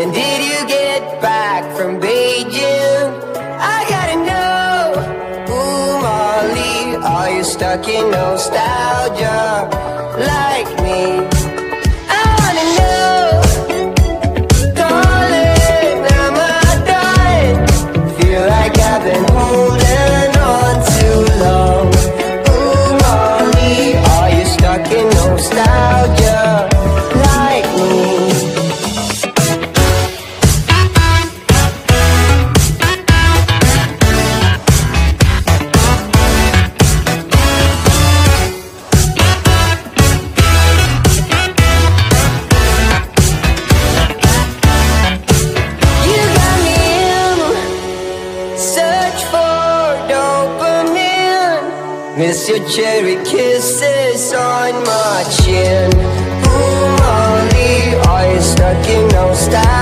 When did you get back from Beijing? I gotta know. Ooh, Molly, are you stuck in nostalgia like me? I wanna know. Darling, am I done? Feel like I've been holding on too long. Ooh, Molly, are you stuck in nostalgia like me? Miss your cherry kisses on my chin. Ooh, Molly, are you stuck in nostalgia?